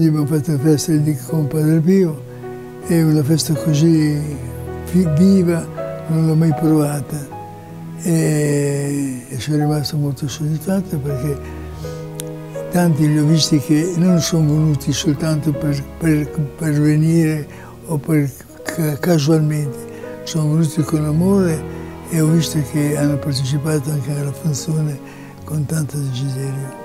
Oggi abbiamo fatto una festa con Padre Pio e una festa così viva non l'ho mai provata e sono rimasto molto soddisfatto perché tanti li ho visti che non sono venuti soltanto per venire o casualmente, sono venuti con amore e ho visto che hanno partecipato anche alla funzione con tanto desiderio.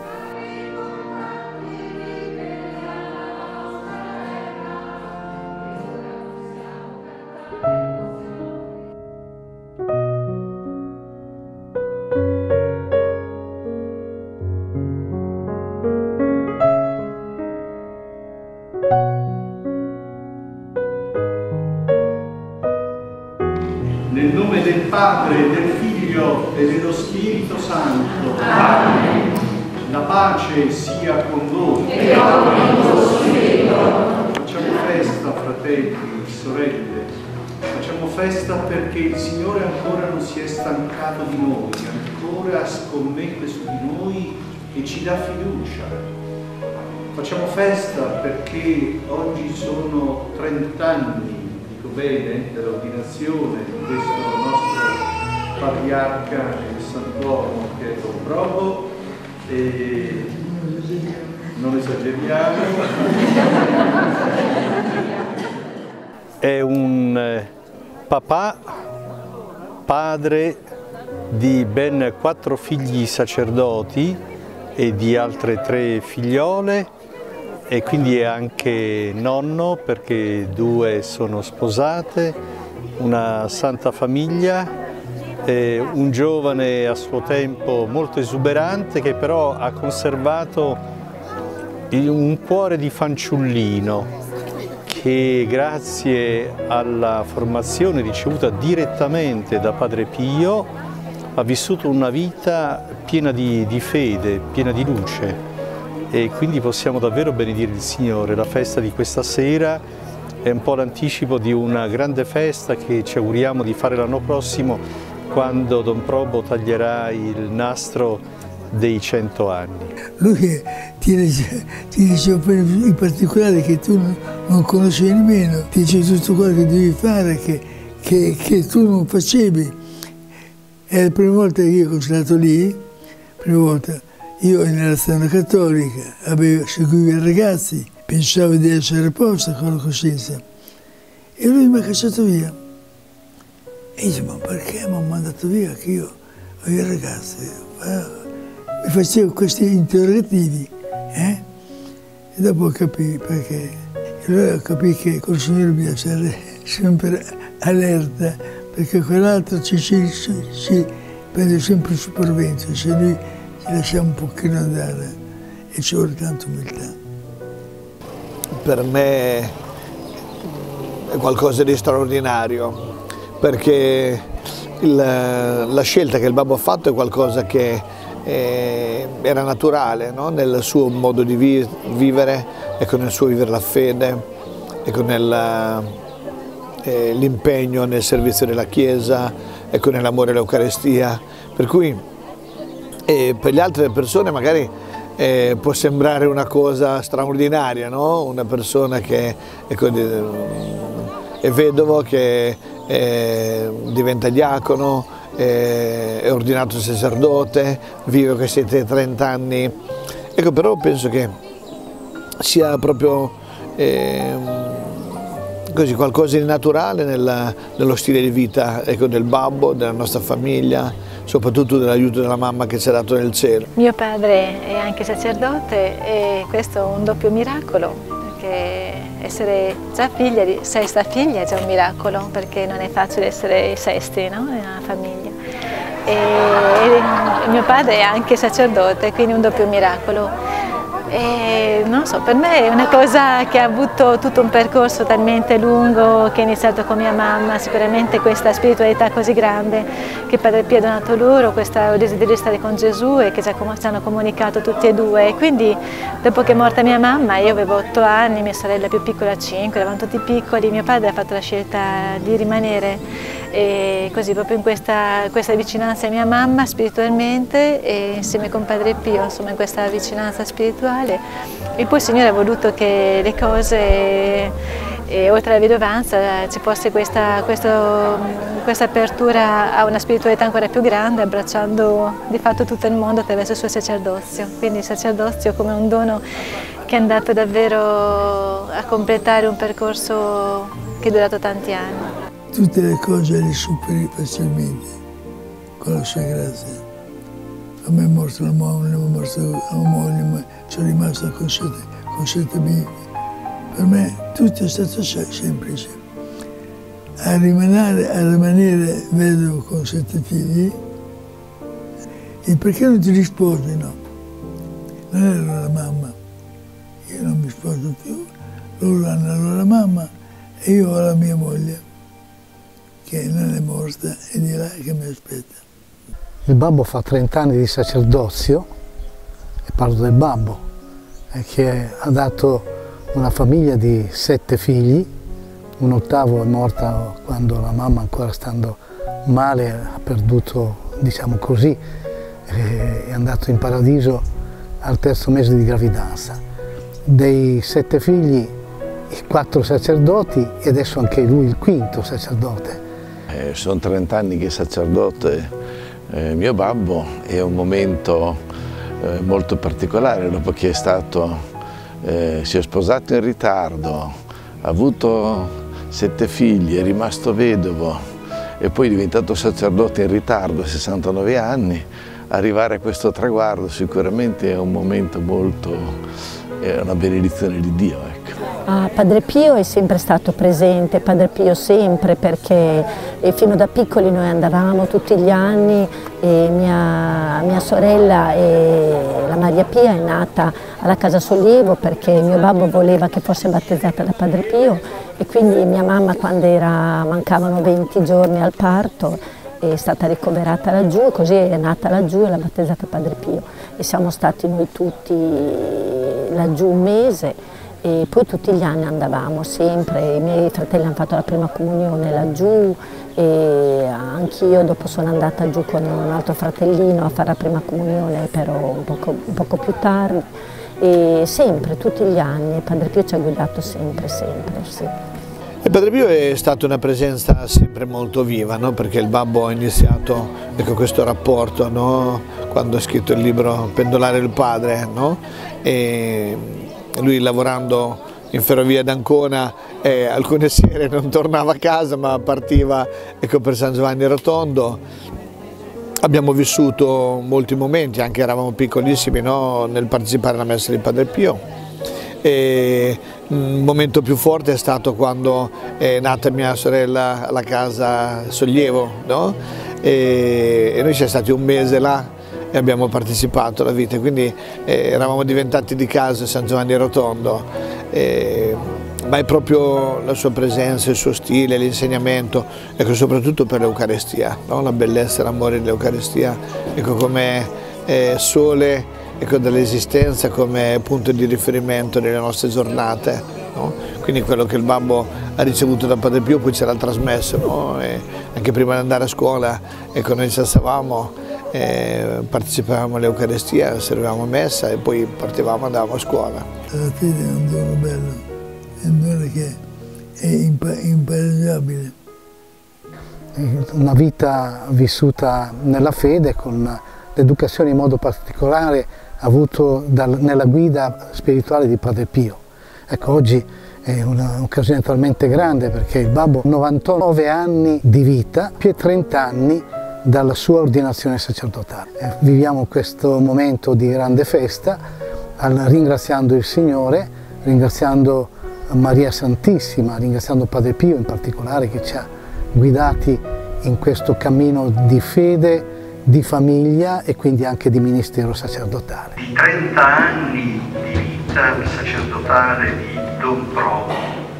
Nel nome del Padre, del Figlio e dello Spirito Santo. Amen. La pace sia con voi. E con il tuo spirito. Facciamo festa, fratelli, sorelle. Facciamo festa perché il Signore ancora non si è stancato di noi, ancora scommette su di noi e ci dà fiducia. Facciamo festa perché oggi sono 30 anni, dico bene, dell'ordinazione di questo nostro patriarca e santuomo che è Don Probo, e non esageriamo. È un papà, padre di ben 4 figli sacerdoti e di altre 3 figliole, e quindi è anche nonno perché 2 sono sposate, una santa famiglia, un giovane a suo tempo molto esuberante che però ha conservato un cuore di fanciullino che grazie alla formazione ricevuta direttamente da Padre Pio ha vissuto una vita piena di fede, piena di luce. E quindi possiamo davvero benedire il Signore. La festa di questa sera è un po' l'anticipo di una grande festa che ci auguriamo di fare l'anno prossimo, quando Don Probo taglierà il nastro dei 100 anni. Lui ti dice in particolare che tu non conoscevi nemmeno, ti dice tutto quello che devi fare, che tu non facevi. È la prima volta che io sono stato lì, prima volta. Io nella strada cattolica seguivo i ragazzi, pensavo di essere a posto con la coscienza. E lui mi ha cacciato via. E dice, ma perché mi ha mandato via? Che io ho i ragazzi. Mi facevo questi interrogativi. E dopo capii perché. E allora capii che col Signore bisogna essere sempre allerta, perché quell'altro ci prende sempre il sopravvento. Se lui lasciamo un pochino andare e ci vuole tanta umiltà. Per me è qualcosa di straordinario, perché la scelta che il babbo ha fatto è qualcosa che era naturale, no? Nel suo modo di vivere e con il suo vivere la fede e con l'impegno nel servizio della Chiesa e con l'amore all'Eucaristia. Per cui per le altre persone magari può sembrare una cosa straordinaria, no? Una persona che è vedovo, che diventa diacono, è ordinato sacerdote, vive questi 30 anni. Ecco, però penso che sia proprio così qualcosa di naturale nello stile di vita, ecco, del babbo, della nostra famiglia, soprattutto dell'aiuto della mamma che ci ha dato nel cielo. Mio padre è anche sacerdote e questo è un doppio miracolo, perché essere già figlia di sesta figlia è già un miracolo, perché non è facile essere sesti, no? Nella famiglia. E mio padre è anche sacerdote, quindi un doppio miracolo. E non so, per me è una cosa che ha avuto tutto un percorso talmente lungo, che è iniziato con mia mamma, sicuramente questa spiritualità così grande che Padre Pio ha donato loro, questo desiderio di stare con Gesù e che ci hanno comunicato tutti e 2. E quindi dopo che è morta mia mamma, io avevo 8 anni, mia sorella più piccola 5, eravamo tutti piccoli, mio padre ha fatto la scelta di rimanere, e così proprio in questa vicinanza a mia mamma spiritualmente, e insieme con Padre Pio, insomma, in questa vicinanza spirituale. spirituale, e poi il Signore ha voluto che le cose, oltre alla vedovanza, ci fosse questa apertura a una spiritualità ancora più grande, abbracciando di fatto tutto il mondo attraverso il suo sacerdozio. Quindi il sacerdozio come un dono che è andato davvero a completare un percorso che è durato tanti anni. Tutte le cose le superi facilmente con la sua grazia. A me è morta la moglie, ma sono rimasta con sette bimbi. Per me tutto è stato semplice. A rimanere vedovo con 7 figli, e perché non ti risposi? No, non ero la mamma, io non mi sposo più, loro hanno la loro mamma e io ho la mia moglie, che non è morta, è di là che mi aspetta. Il babbo fa 30 anni di sacerdozio, e parlo del babbo, che ha dato una famiglia di 7 figli, un ottavo è morta quando la mamma, ancora stando male, ha perduto, diciamo così, è andato in paradiso al 3° mese di gravidanza. Dei 7 figli, 4 sacerdoti e adesso anche lui il 5° sacerdote. Sono 30 anni che è sacerdote mio babbo, è un momento molto particolare dopo che si è sposato in ritardo, ha avuto 7 figli, è rimasto vedovo e poi è diventato sacerdote in ritardo a 69 anni. Arrivare a questo traguardo sicuramente è un momento è una benedizione di Dio. Ecco. Padre Pio è sempre stato presente, Padre Pio sempre, perché fino da piccoli noi andavamo tutti gli anni, e mia sorella, la Maria Pia, è nata alla Casa Sollievo perché mio babbo voleva che fosse battezzata da Padre Pio, e quindi mia mamma, quando mancavano 20 giorni al parto, è stata ricoverata laggiù, così è nata laggiù e l'ha battezzata Padre Pio. E siamo stati noi tutti laggiù un mese, e poi tutti gli anni andavamo sempre. I miei fratelli hanno fatto la prima comunione laggiù, e anch'io dopo sono andata giù con un altro fratellino a fare la prima comunione, però un poco più tardi. E sempre, tutti gli anni, Padre Pio ci ha guidato sempre, sì. E Padre Pio è stata una presenza sempre molto viva, no? Perché il babbo ha iniziato questo rapporto, no? Quando ha scritto il libro Pendolare il Padre, no? E lui, lavorando in ferrovia d'Ancona, alcune sere non tornava a casa ma partiva per San Giovanni Rotondo. Abbiamo vissuto molti momenti, anche eravamo piccolissimi, no? Nel partecipare alla messa di Padre Pio. E un momento più forte è stato quando è nata mia sorella alla Casa Sollievo, no? E noi siamo stati un mese là e abbiamo partecipato alla vita, quindi eravamo diventati di casa San Giovanni Rotondo, ma è proprio la sua presenza, il suo stile, l'insegnamento, soprattutto per l'Eucarestia, no? La bellezza e l'amore dell'Eucarestia, come sole dell'esistenza, come punto di riferimento nelle nostre giornate, no? Quindi quello che il babbo ha ricevuto da Padre Pio poi ce l'ha trasmesso, no? E anche prima di andare a scuola, noi ci alzavamo, partecipavamo all'Eucarestia, servivamo a messa e poi partivamo e andavamo a scuola. La fede è un dono bello, è un dono che è impareggiabile. Una vita vissuta nella fede, con l'educazione in modo particolare avuto nella guida spirituale di Padre Pio. Ecco, oggi è un'occasione talmente grande perché il babbo ha 99 anni di vita, più di 30 anni dalla sua ordinazione sacerdotale. Viviamo questo momento di grande festa, ringraziando il Signore, ringraziando Maria Santissima, ringraziando Padre Pio in particolare, che ci ha guidati in questo cammino di fede, di famiglia e quindi anche di ministero sacerdotale. Di 30 anni di vita sacerdotale di Don Probo,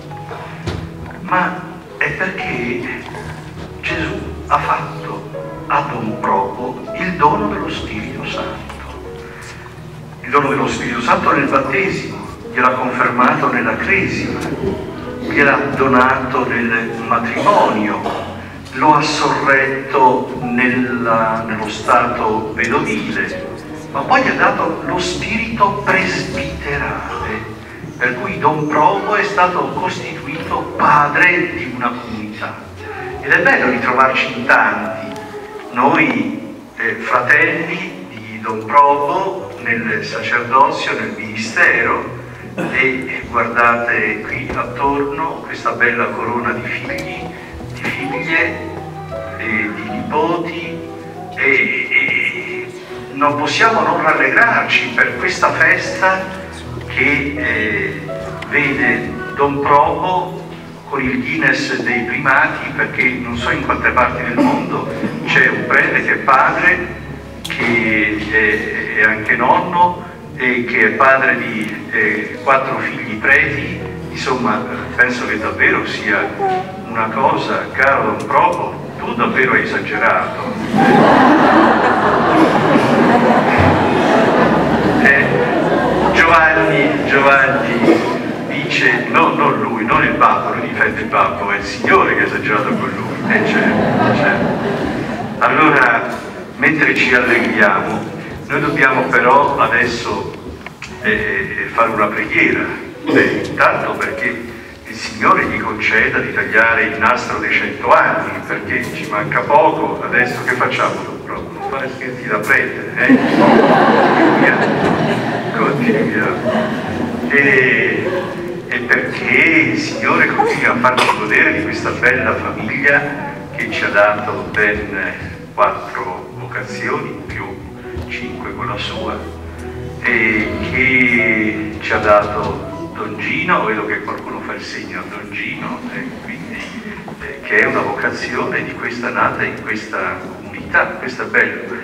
ma è perché Gesù ha fatto a Don Probo il dono dello Spirito Santo. Il dono dello Spirito Santo nel battesimo, gliel'ha confermato nella cresima, gliel'ha donato nel matrimonio, lo ha sorretto nello stato vedovile ma poi gli ha dato lo spirito presbiterale, per cui Don Probo è stato costituito padre di una comunità. Ed è bello ritrovarci in tanti, noi fratelli di Don Probo nel sacerdozio, nel ministero, e guardate qui attorno questa bella corona di figli, di figlie, di nipoti, e non possiamo non rallegrarci per questa festa che vede Don Probo con il Guinness dei primati, perché non so in quante parti del mondo c'è un prete che è padre, che è anche nonno e che è padre di 4 figli preti. Insomma, penso che davvero sia una cosa, caro Don Probo, tu davvero hai esagerato. Giovanni dice, no, non lui, non il babbo, non difende il babbo, è il Signore che ha esagerato con lui. Certo. Allora, mentre ci allegriamo, noi dobbiamo però adesso fare una preghiera. Intanto perché il Signore gli conceda di tagliare il nastro dei 100 anni, perché ci manca poco. Adesso che facciamo? Non fare scherzi da prete, Continuiamo. E perché il Signore continua a farci godere di questa bella famiglia che ci ha dato ben 4 vocazioni, più 5 con la sua, e che ci ha dato Don Gino, vedo che qualcuno fa il segno a Don Gino, quindi, che è una vocazione di questa nata in questa comunità, questo è bello.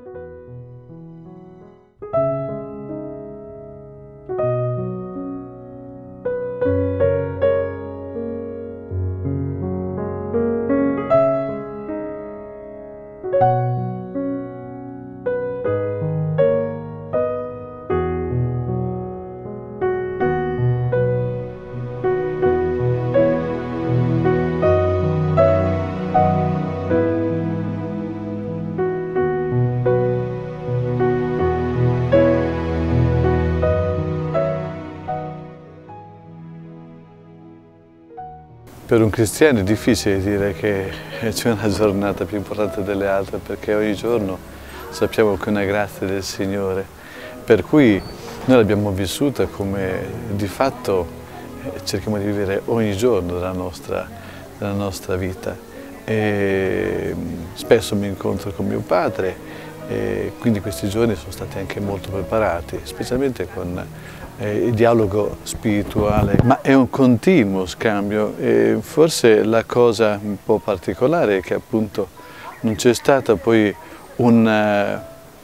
Per un cristiano è difficile dire che c'è una giornata più importante delle altre, perché ogni giorno sappiamo che è una grazia del Signore, per cui noi l'abbiamo vissuta come di fatto cerchiamo di vivere ogni giorno della nostra vita. E spesso mi incontro con mio padre e quindi questi giorni sono stati anche molto preparati, specialmente con il dialogo spirituale, ma è un continuo scambio e forse la cosa un po' particolare è che appunto non c'è stata poi una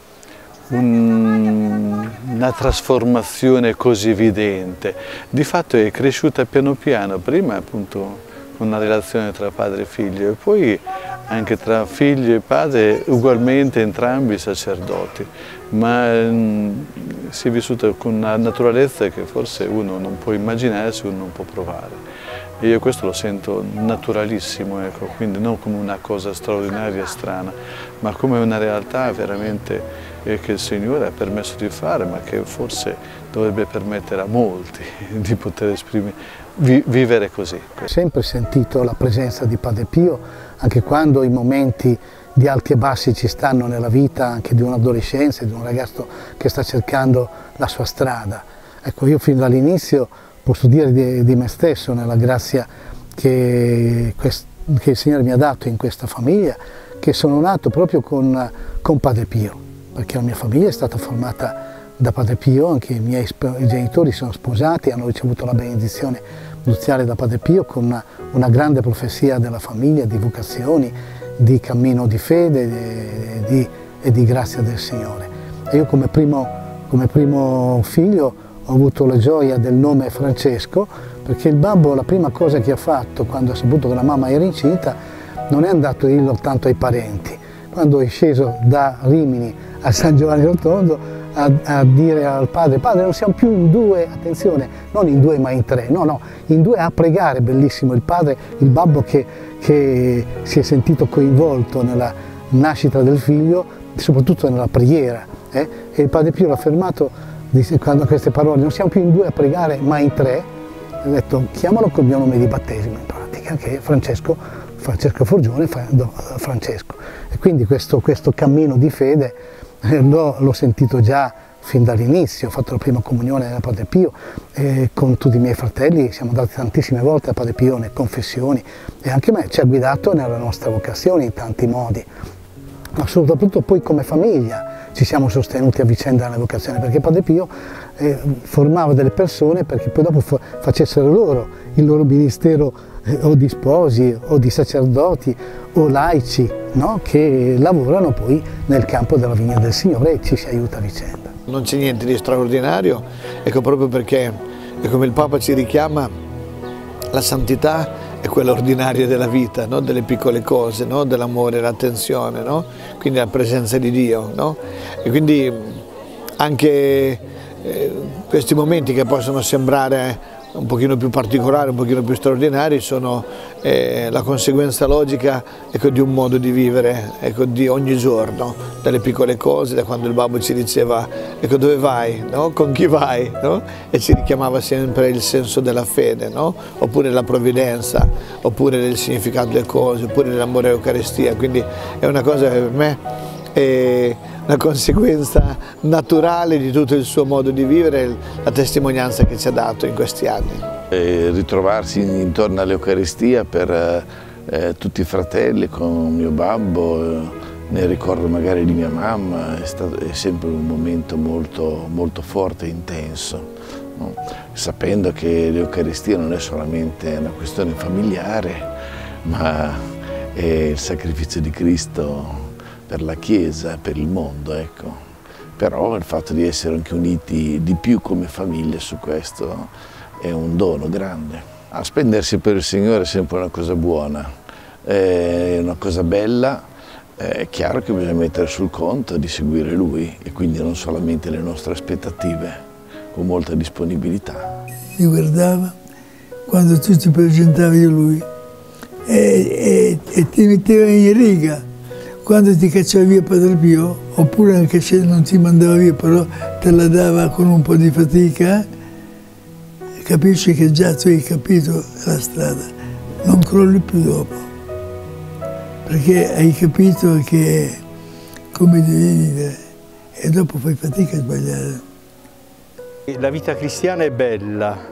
trasformazione così evidente. Di fatto è cresciuta piano piano, prima appunto una relazione tra padre e figlio e poi anche tra figlio e padre ugualmente entrambi sacerdoti, ma si è vissuta con una naturalezza che forse uno non può immaginarsi, uno non può provare. E io questo lo sento naturalissimo, ecco, quindi non come una cosa straordinaria e strana, ma come una realtà veramente che il Signore ha permesso di fare, ma che forse dovrebbe permettere a molti di poter vivere così. Ho sempre sentito la presenza di Padre Pio, anche quando i momenti di alti e bassi ci stanno nella vita anche di un'adolescenza, di un ragazzo che sta cercando la sua strada. Ecco, io fin dall'inizio posso dire di me stesso, nella grazia che il Signore mi ha dato in questa famiglia, che sono nato proprio con Padre Pio, perché la mia famiglia è stata formata da Padre Pio, anche i miei genitori sono sposati, hanno ricevuto la benedizione nuziale da Padre Pio con una grande profezia della famiglia, di vocazioni, di cammino di fede e di grazia del Signore. E io come primo figlio ho avuto la gioia del nome Francesco, perché il babbo la prima cosa che ha fatto quando ha saputo che la mamma era incinta non è andato a dirlo tanto ai parenti. Quando è sceso da Rimini a San Giovanni Rotondo a dire al padre, non siamo più in 2, attenzione, non in 2 ma in 3, no, in 2 a pregare, bellissimo il padre, il babbo che si è sentito coinvolto nascita del figlio, soprattutto nella preghiera. E il Padre Pio l'ha affermato quando queste parole: non siamo più in due a pregare ma in tre. Ha detto: chiamalo col mio nome di battesimo, in pratica, che è Francesco Forgione Francesco. E quindi questo cammino di fede l'ho sentito già fin dall'inizio. Ho fatto la prima comunione da Padre Pio con tutti i miei fratelli, siamo andati tantissime volte a Padre Pio nelle confessioni, e anche me ci ha guidato nella nostra vocazione in tanti modi, ma soprattutto poi come famiglia ci siamo sostenuti a vicenda nella vocazione, perché Padre Pio formava delle persone perché poi dopo facessero loro il loro ministero, o di sposi o di sacerdoti o laici, no? Che lavorano poi nel campo della vigna del Signore, e ci si aiuta a vicenda. Non c'è niente di straordinario, ecco, proprio perché, come il Papa ci richiama, la santità è quella ordinaria della vita, no? Delle piccole cose, no? Dell'amore, l'attenzione, no? Quindi la presenza di Dio, no? E quindi anche questi momenti che possono sembrare un pochino più particolari, un pochino più straordinari, sono la conseguenza logica, ecco, di un modo di vivere, ecco, di ogni giorno, dalle piccole cose, da quando il babbo ci diceva: ecco, dove vai, no? Con chi vai, no? E ci richiamava sempre il senso della fede, no? Oppure la provvidenza, oppure il significato delle cose, oppure l'amore all'Eucaristia. Quindi è una cosa che per me è una conseguenza naturale di tutto il suo modo di vivere, la testimonianza che ci ha dato in questi anni. Ritrovarsi intorno all'Eucaristia per tutti i fratelli con mio babbo, nel ricordo magari di mia mamma, è sempre un momento molto, molto forte e intenso, no? Sapendo che l'Eucaristia non è solamente una questione familiare, ma è il sacrificio di Cristo per la Chiesa, per il mondo, ecco. Però il fatto di essere anche uniti di più come famiglia su questo è un dono grande. A spendersi per il Signore è sempre una cosa buona, è una cosa bella. È chiaro che bisogna mettere sul conto di seguire Lui, e quindi non solamente le nostre aspettative, con molta disponibilità. Mi guardava quando tu ti presentavi a Lui e ti metteva in riga. Quando ti cacciava via Padre Pio, oppure anche se non ti mandava via, però te la dava con un po' di fatica, capisci che già tu hai capito la strada, non crolli più dopo, perché hai capito che come devi vivere, e dopo fai fatica a sbagliare. La vita cristiana è bella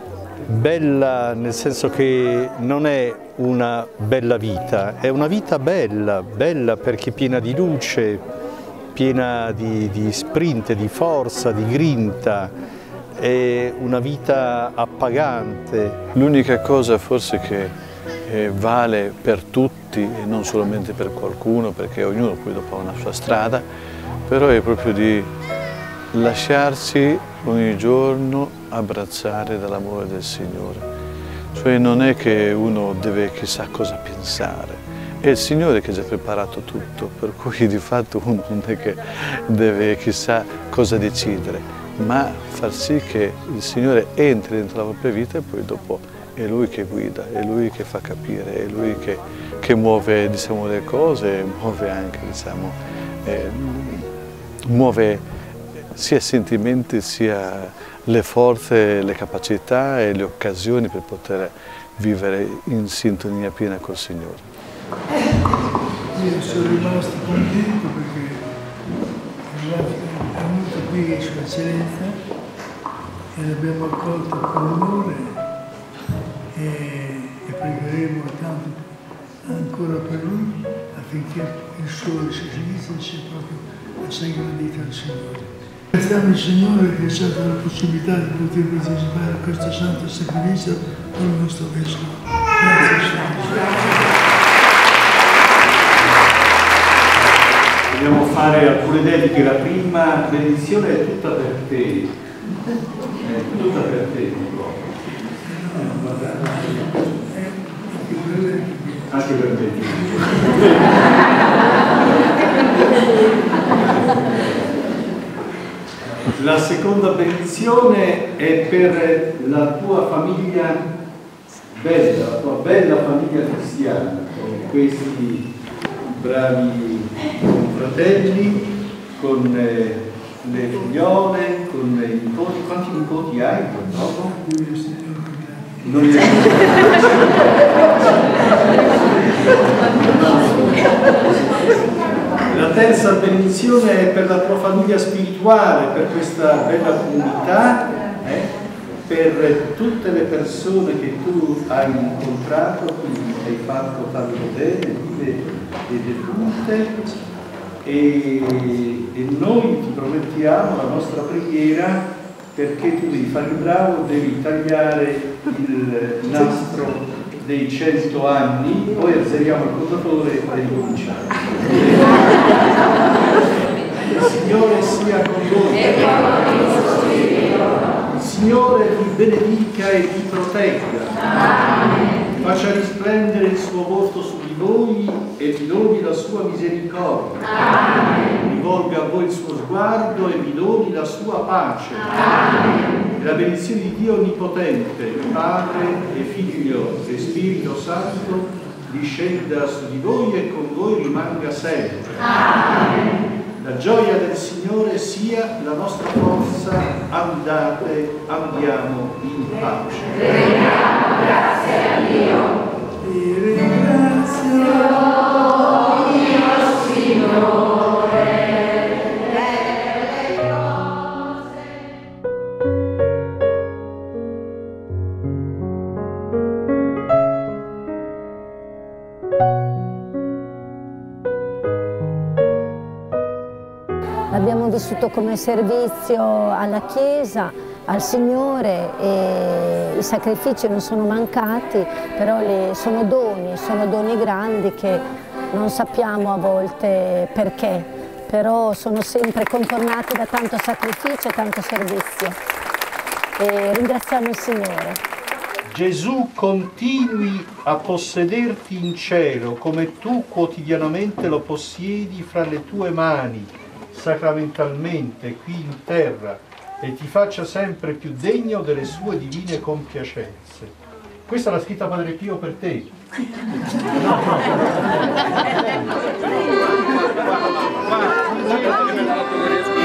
nel senso che non è una bella vita, è una vita bella perché piena di luce, piena di sprint, di forza, di grinta, è una vita appagante. L'unica cosa forse che vale per tutti e non solamente per qualcuno, perché ognuno poi dopo ha una sua strada, però è proprio di lasciarsi ogni giorno abbracciare dall'amore del Signore. Cioè non è che uno deve chissà cosa pensare, è il Signore che ha già preparato tutto, per cui di fatto uno non è che deve chissà cosa decidere, ma far sì che il Signore entri dentro la propria vita, e poi dopo è Lui che guida, è Lui che fa capire, è Lui che muove, diciamo, le cose, muove anche, diciamo, muove sia sentimenti, sia le forze, le capacità e le occasioni per poter vivere in sintonia piena col Signore. Io sono rimasto contento perché è venuto qui Sua Eccellenza e l'abbiamo accolto con onore e pregheremo tanto ancora per lui affinché il suo servizio sia proprio assai gradito al Signore. Ringraziamo il Signore che ci ha dato la possibilità di poter partecipare a questo santo sacrificio con il nostro Vescovo. Grazie Signore. Dobbiamo fare alcune dediche. La prima benedizione è tutta per te. È tutta per te. Anche per me. La seconda benedizione è per la tua famiglia bella, la tua bella famiglia cristiana, con questi bravi con i fratelli, con le figliole, con i nipoti. Quanti nipoti hai purtroppo? Non li La terza benedizione è per la tua famiglia spirituale, per questa bella comunità, per tutte le persone che tu hai incontrato, quindi hai fatto tanto bene, vive e defunte, e noi ti promettiamo la nostra preghiera perché tu devi fare il bravo, devi tagliare il nastro dei 100 anni, poi alzeriamo il contatore e ricominciamo. Il Signore sia con voi. Il Signore vi benedica e vi protegga. Faccia risplendere il suo volto su di voi e vi doni la sua misericordia. Rivolga a voi il suo sguardo e vi doni la sua pace. E la benedizione di Dio Onnipotente, Padre e Figlio e Spirito Santo, discenda su di voi e con voi rimanga sempre. La gioia del Signore sia la nostra forza. Andate, andiamo in pace. Grazie a Dio. Ti ringrazio. L'abbiamo vissuto come servizio alla Chiesa, al Signore, e i sacrifici non sono mancati, però sono doni grandi che non sappiamo a volte perché, però sono sempre contornati da tanto sacrificio e tanto servizio. E ringraziamo il Signore. Gesù continui a possederti in cielo come tu quotidianamente lo possiedi fra le tue mani, sacramentalmente qui in terra, e ti faccia sempre più degno delle sue divine compiacenze. Questa l'ha scritta Padre Pio per te. Guarda.